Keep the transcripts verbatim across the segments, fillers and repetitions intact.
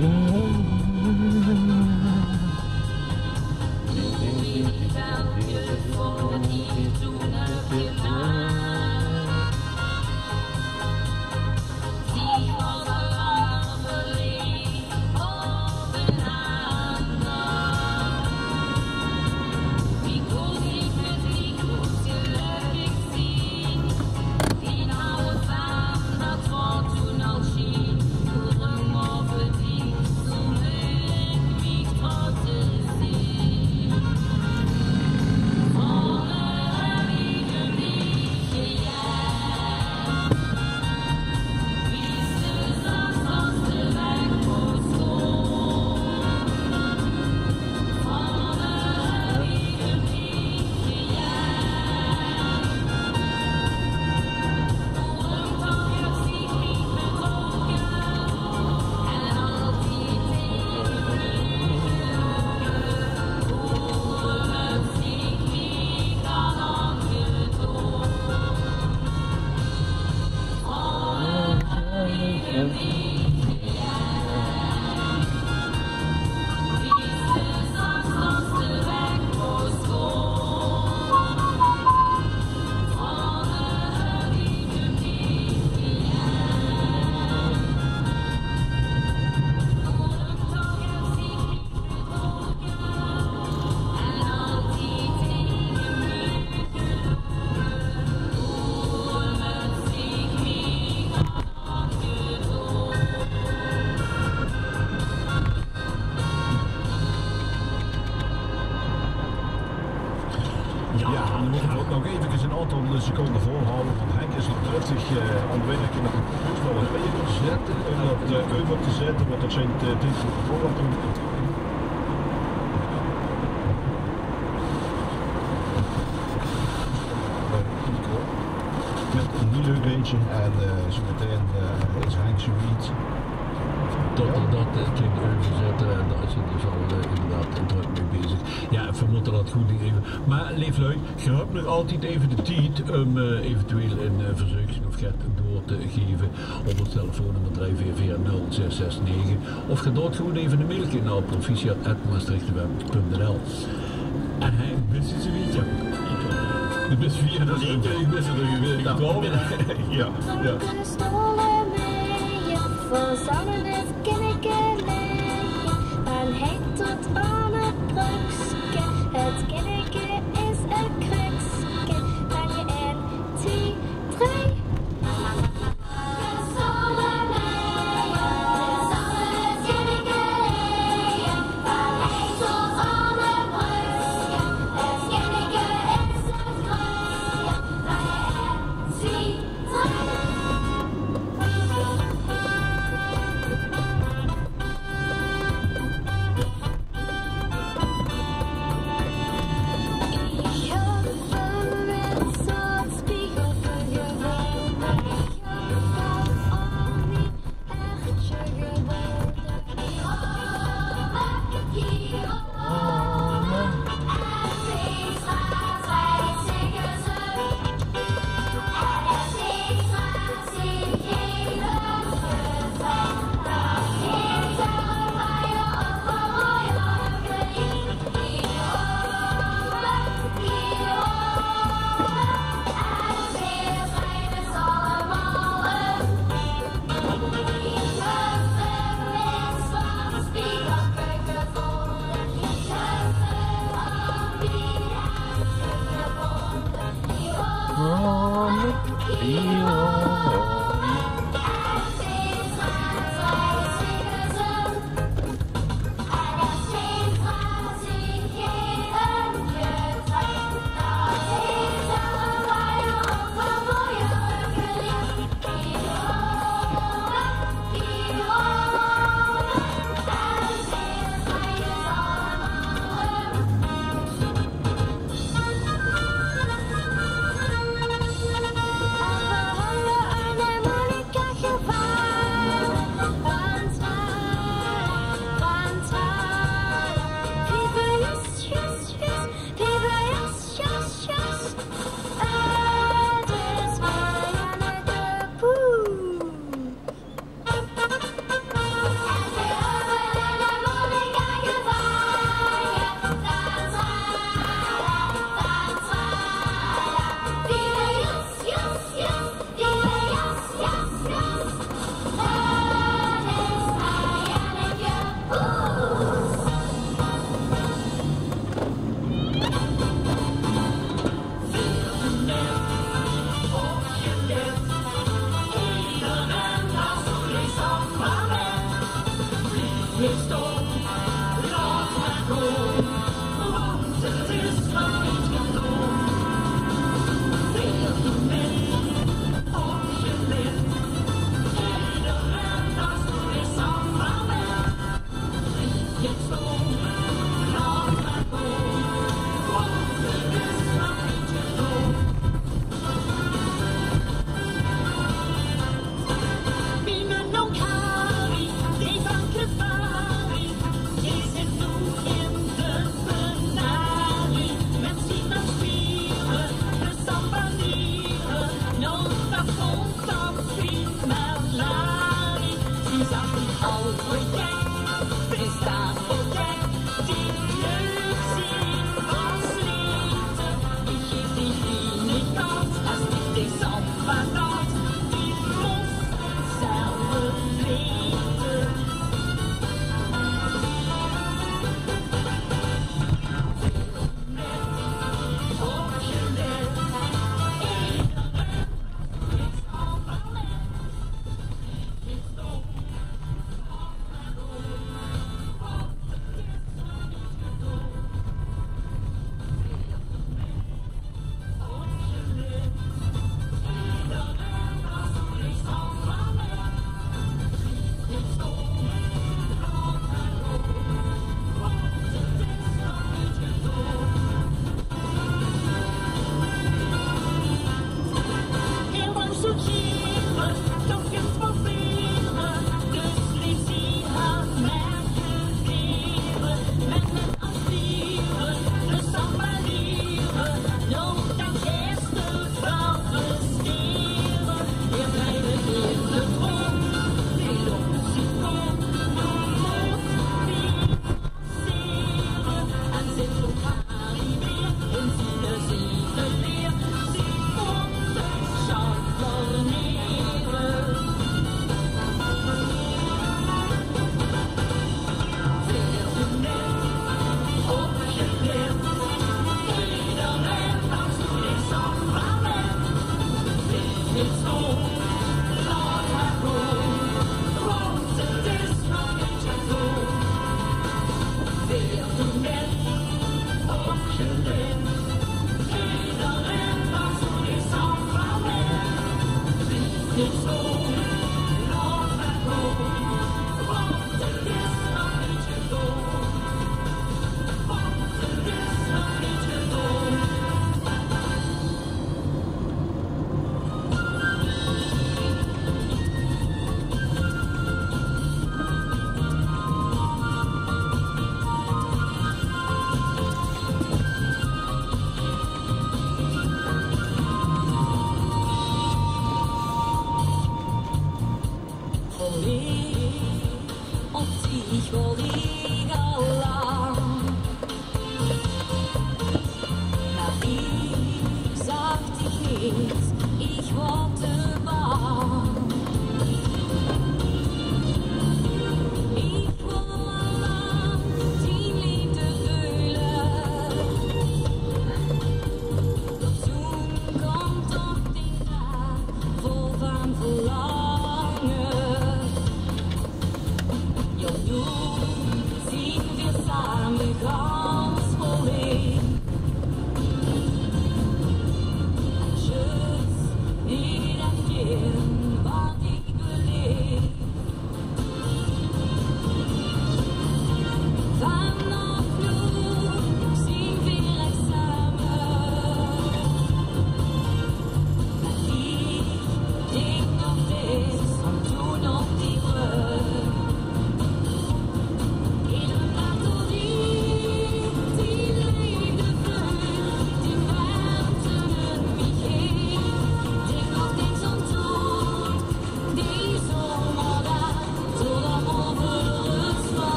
nog even een aantal seconden volhouden, want Henk is nog driftig uh, aan het werken om het toestel even te zetten, om dat uh, over te zetten, want dat zijn de diensten van voorhand doen. Met een heel leuk beentje en uh, zo meteen uh, is Henk zoiets. Totdat dat uh, klinkt overzetten en daar is hij dus al uh, inderdaad druk mee bezig. Ja, we moeten dat goed even. Maar leeflui, je hebt nog altijd even de tijd om uh, eventueel een uh, verzoekje of get door te geven op het telefoonnummer drie vier vier nul zes zes negen of je doet gewoon even een mailje naar proficiat punt maastrichtweb punt n l. En hij wist het zoiets, ja. De bus vier, dat is één keer, ik wist het er weer gekomen. Ja, ja. Voor zouden het kinderen liggen, en hij tot aan het brugske. Het kinderen is een krukske, ben je in twee, drie.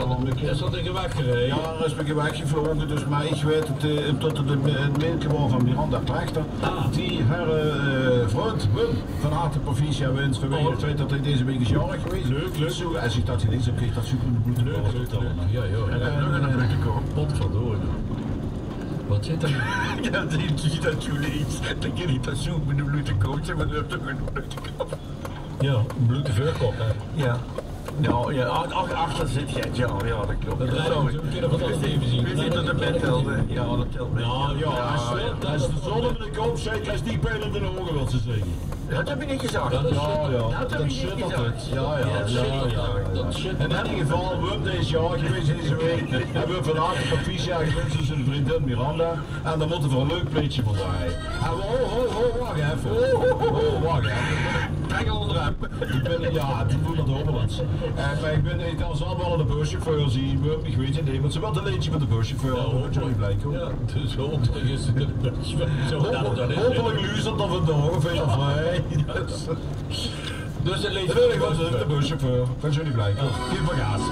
Is dat een gewekkerij? Ja, er is me weggevlogen, dus maar ik weet het, uh, tot het een mailje van Miranda Klechter. Ah. Die haar uh, vriend Wim van harte provincia wens vanwege Oh. het feit dat hij deze week is jarig geweest. Leuk, leuk. Zo, als ik dat gelezen heb, kreeg ik dat super in de bloed. Leuk, leuk, leuk. Ja, ja. En dan nog een druk komen. Potverdorie. Wat zit er? Ja, die ziet dat jullie iets. Dan kan ik dat zo met de bloed te coachen, maar dat heb toch een bloed te kopen. Ja, een blote vuurkop, hè. Ja. Nou, ja, ach, achter zit jij. Ja, ja, dat klopt. Dat rijdt Sorry. een keer van alles even zien. Je ziet dat de bed telde. Ja, dat telt mee. Ja, ja, als ja, als de zon op de kop zit, als die pijn in de ogen wil ze zeggen. Dat heb je niet gezegd. Ja, dat is Ja, shit. ja. Dat heb je niet shit gezegd. altijd. Ja, ja, Ja, ja, shit, ja, ja. ja. Dat shit. In ieder geval, Wim deze jaar geweest deze week. En we vandaag de Patricia geweest, dus een vriendin Miranda. En dan moeten we een leuk pleetje voorbij. En we, oh, oh, oh, wacht even. Oh, oh, wacht even. Kijk al onderaan. Ik ben, ja, die moet dat Overlands. En maar ik ben, ik kan ze allemaal aan de buschauffeur zien. Wim, ik weet het niet, want ze wil een leedje van de buschauffeur. Ja, Dat moet je niet blijken. Ja, dus hopelijk is het een beetje zo gaat het dan in. Hopelijk luistert dat vandaag of veel vrij. Dus het leest Dat was de buschauffeur. Kan je niet blijken. Geen bagage.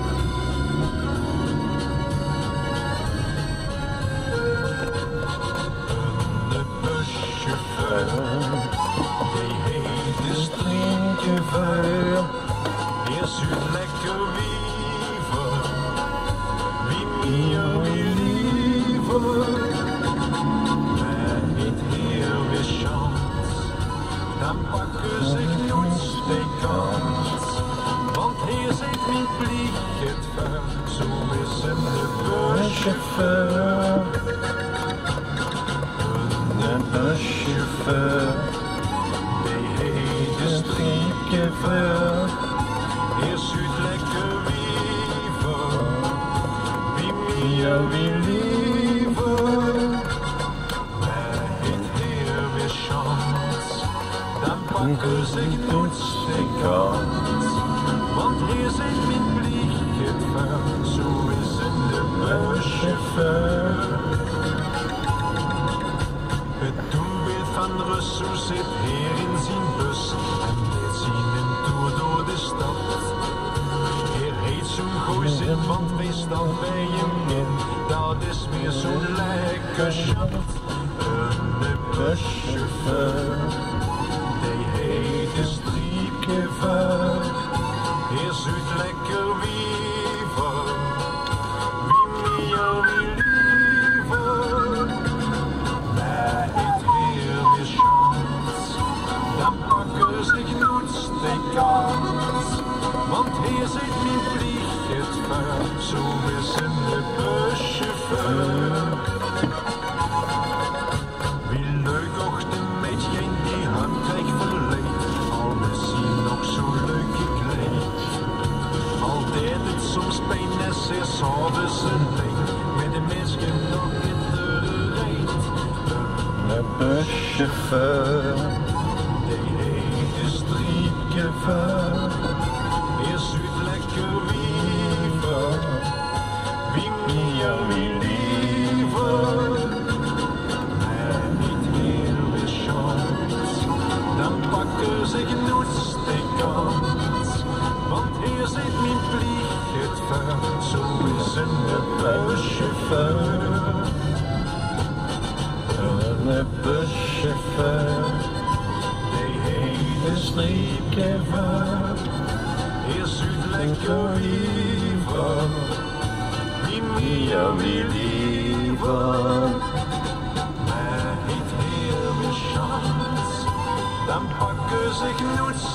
De buschauffeur, die heet de strijdchauffeur. Eerst u lekker wieven, wie meer wie liever. Maar het hier weer chance, dan pakken zich nooit de kans. Want hier zit mijn plicht het ver, zo is hem de buschauffeur. De buschauffeur, die heet de strijdchauffeur. Eerst uit lekker wieven, wie meer wie liever. Maar het hier weer chance, dan pakken zich nooit de kans. Want hier zit mijn plicht het ver, zo is het de buschauffeur. Het doelbeeld van Rousseau zit hier in zijn bus en dit zien een tour door de stad. Hier heet zo'n gooi zin, want meestal bij je in, dat is weer zo'n lekker chat. Een buschauffeur, die heet de strijdchauffeur. Hier zuid lekker wieven, wie meer wie liever. Maar het hier weer chance, dan pakken zich nooit de kans. Want hier zit mijn plicht het ver, zo is een de buschauffeur. Wie leuk ochtend met je in die hand krijgt verleid, al is hij nog zo leuk gekleed. Al deed het soms pijn en zeer s'avonds een leed, met de mensen nog in de reet. De buschauffeur, die heet de strijdchauffeur. Eerst uit lekker wieven, wie meer wie liever. Maar niet heel weer chance, dan pakken zich nooit de kans. Want hier zit mijn plicht het ver, zo is een de buschauffeur. Een buschauffeur, die heet de strijdchauffeur. Eerst uit lekker wieven, wie meer wie liever. Maar het heel weer chance, dan pakken zich nooit